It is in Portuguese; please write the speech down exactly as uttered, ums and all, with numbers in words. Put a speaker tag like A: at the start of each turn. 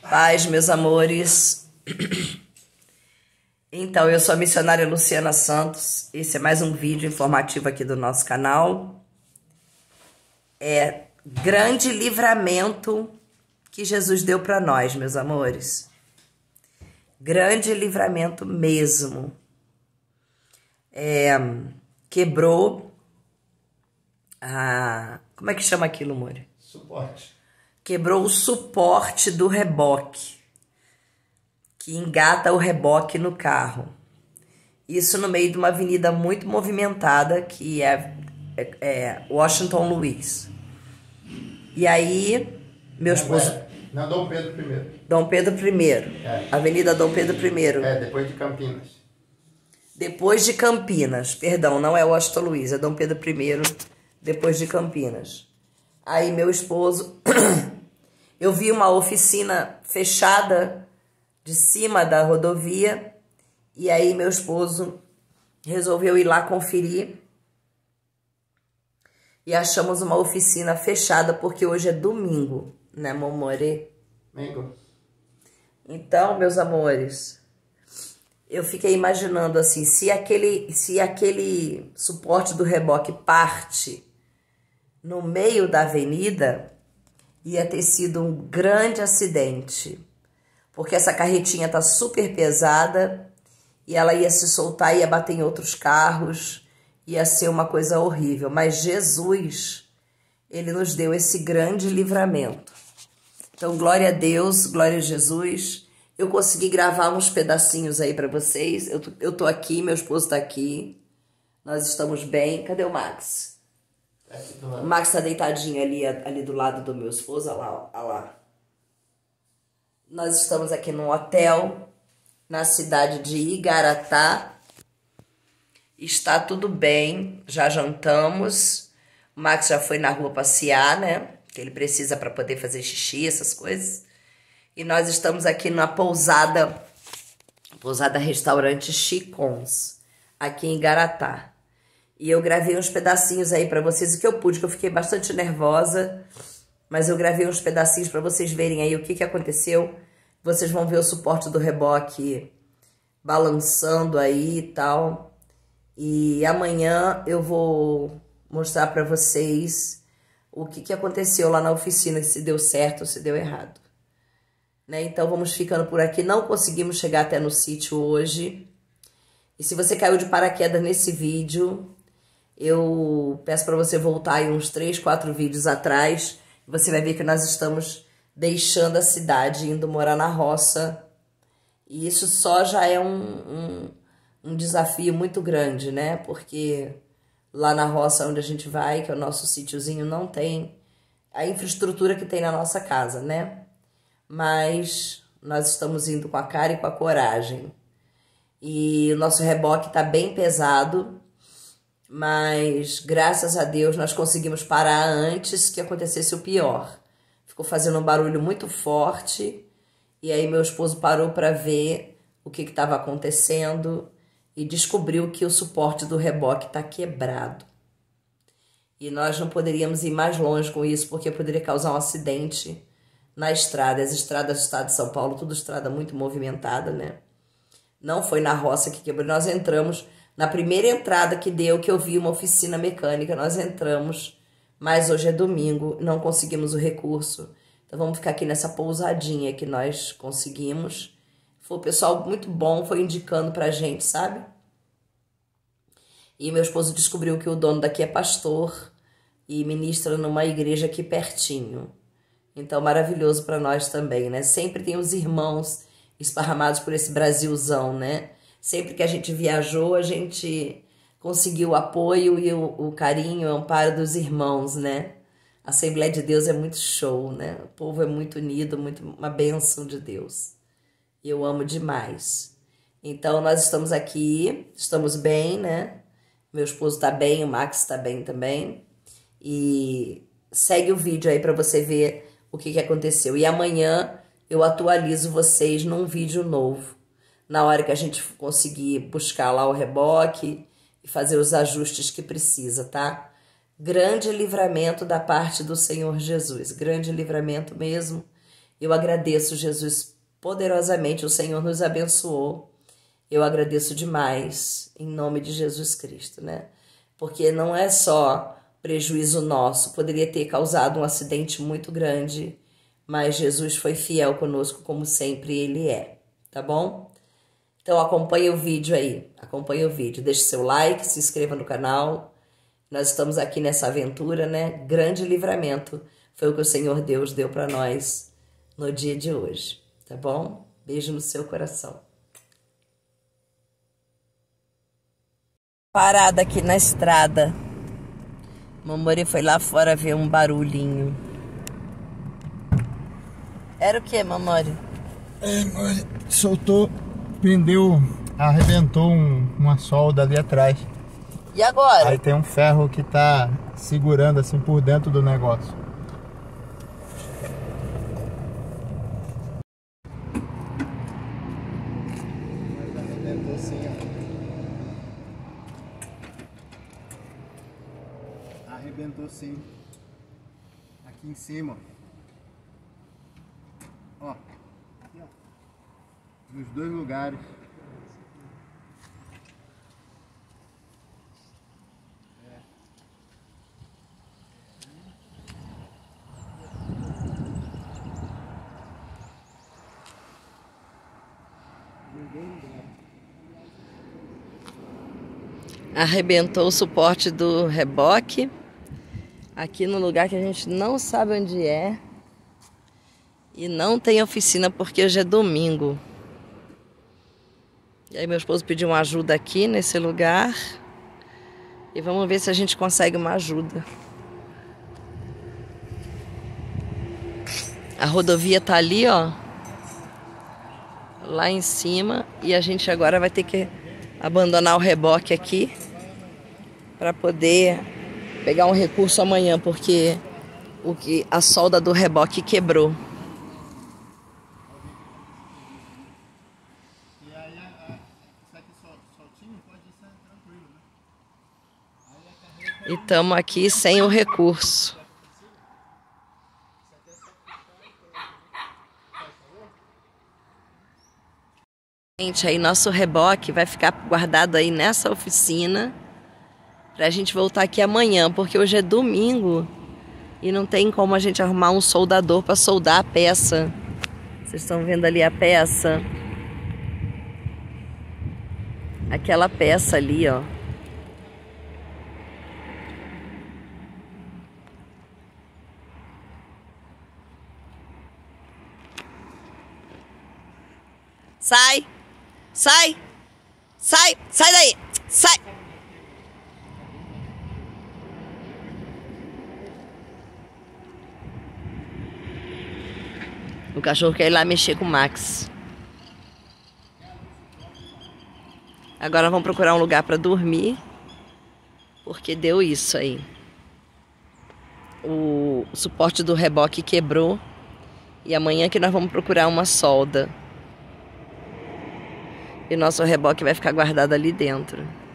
A: Paz, meus amores. Então, eu sou a missionária Luciana Santos. Esse é mais um vídeo informativo aqui do nosso canal. É grande livramento que Jesus deu para nós, meus amores. Grande livramento mesmo. É, quebrou a... Como é que chama aquilo, amor?
B: Suporte.
A: Quebrou o suporte do reboque, que engata o reboque no carro. Isso no meio de uma avenida muito movimentada, que é, é, é Washington Luiz. E aí, meu esposo...
B: Na Dom Pedro primeiro.
A: Dom Pedro primeiro.
B: É.
A: Avenida Dom Pedro primeiro.
B: É, depois de Campinas.
A: Depois de Campinas. Perdão, não é Washington Luiz, é Dom Pedro primeiro, depois de Campinas. Aí, meu esposo... Eu vi uma oficina fechada de cima da rodovia e aí meu esposo resolveu ir lá conferir e achamos uma oficina fechada porque hoje é domingo, né, meu amor?
B: Domingo.
A: Então, meus amores, eu fiquei imaginando assim, se aquele, se aquele suporte do reboque parte no meio da avenida, ia ter sido um grande acidente, porque essa carretinha tá super pesada e ela ia se soltar, ia bater em outros carros, ia ser uma coisa horrível. Mas Jesus, ele nos deu esse grande livramento. Então, glória a Deus, glória a Jesus. Eu consegui gravar uns pedacinhos aí para vocês. Eu, eu tô aqui, meu esposo tá aqui. Nós estamos bem. Cadê o Max? O Max tá deitadinho ali, ali do lado do meu esposo, olha lá, olha lá. Nós estamos aqui num hotel, na cidade de Igaratá. Está tudo bem, já jantamos. O Max já foi na rua passear, né? Que ele precisa para poder fazer xixi, essas coisas. E nós estamos aqui na pousada, pousada restaurante Chicons, aqui em Igaratá. E eu gravei uns pedacinhos aí pra vocês, o que eu pude, que eu fiquei bastante nervosa. Mas eu gravei uns pedacinhos pra vocês verem aí o que, que aconteceu. Vocês vão ver o suporte do reboque balançando aí e tal. E amanhã eu vou mostrar pra vocês o que, que aconteceu lá na oficina, se deu certo ou se deu errado. Né? Então vamos ficando por aqui. Não conseguimos chegar até no sítio hoje. E se você caiu de paraquedas nesse vídeo... Eu peço para você voltar aí uns três, quatro vídeos atrás. Você vai ver que nós estamos deixando a cidade, indo morar na roça. E isso só já é um, um, um desafio muito grande, né? Porque lá na roça onde a gente vai, que é o nosso sítiozinho, não tem a infraestrutura que tem na nossa casa, né? Mas nós estamos indo com a cara e com a coragem. E o nosso reboque tá bem pesado. Mas, graças a Deus, nós conseguimos parar antes que acontecesse o pior. Ficou fazendo um barulho muito forte. E aí meu esposo parou para ver o que estava acontecendo e descobriu que o suporte do reboque está quebrado. E nós não poderíamos ir mais longe com isso, porque poderia causar um acidente na estrada. As estradas do estado de São Paulo, tudo estrada muito movimentada, né? Não foi na roça que quebrou. Nós entramos... Na primeira entrada que deu, que eu vi uma oficina mecânica, nós entramos, mas hoje é domingo, não conseguimos o recurso. Então vamos ficar aqui nessa pousadinha que nós conseguimos. Foi o pessoal muito bom, foi indicando pra gente, sabe? E meu esposo descobriu que o dono daqui é pastor e ministra numa igreja aqui pertinho. Então maravilhoso pra nós também, né? Sempre tem os irmãos esparramados por esse Brasilzão, né? Sempre que a gente viajou, a gente conseguiu o apoio e o, o carinho, o amparo dos irmãos, né? A Assembleia de Deus é muito show, né? O povo é muito unido, muito, uma bênção de Deus. E eu amo demais. Então, nós estamos aqui, estamos bem, né? Meu esposo tá bem, o Max tá bem também. E segue o vídeo aí para você ver o que, que aconteceu. E amanhã eu atualizo vocês num vídeo novo. Na hora que a gente conseguir buscar lá o reboque e fazer os ajustes que precisa, tá? Grande livramento da parte do Senhor Jesus, grande livramento mesmo. Eu agradeço, Jesus, poderosamente. O Senhor nos abençoou. Eu agradeço demais, em nome de Jesus Cristo, né? Porque não é só prejuízo nosso, poderia ter causado um acidente muito grande, mas Jesus foi fiel conosco, como sempre Ele é, tá bom? Então acompanhe o vídeo aí, acompanhe o vídeo, deixe seu like, se inscreva no canal. Nós estamos aqui nessa aventura, né? Grande livramento foi o que o Senhor Deus deu para nós no dia de hoje, tá bom? Beijo no seu coração. Parada aqui na estrada. Mamãe foi lá fora ver um barulhinho. Era o que, mamãe?
B: É, mãe, soltou, prendeu, arrebentou um, uma solda ali atrás.
A: E agora?
B: Aí tem um ferro que tá segurando assim por dentro do negócio. Mas arrebentou sim, ó. Arrebentou sim. Aqui em cima. Ó. Aqui, ó. Nos dois lugares.
A: Arrebentou o suporte do reboque aqui no lugar que a gente não sabe onde é e não tem oficina porque hoje é domingo. E aí meu esposo pediu uma ajuda aqui nesse lugar e vamos ver se a gente consegue uma ajuda. A rodovia tá ali, ó, lá em cima, e a gente agora vai ter que abandonar o reboque aqui para poder pegar um recurso amanhã, porque o que a solda do reboque quebrou.
B: E aí, isso aqui soltinho pode ser tranquilo, né?
A: E estamos aqui sem o recurso. Gente, aí nosso reboque vai ficar guardado aí nessa oficina pra gente voltar aqui amanhã, porque hoje é domingo e não tem como a gente arrumar um soldador para soldar a peça. Vocês estão vendo ali a peça? Aquela peça ali, ó. Sai! Sai! Sai! Sai daí! Sai! O cachorro quer ir lá mexer com o Max. Agora vamos procurar um lugar para dormir, porque deu isso aí. O suporte do reboque quebrou e amanhã que nós vamos procurar uma solda. E nosso reboque vai ficar guardado ali dentro.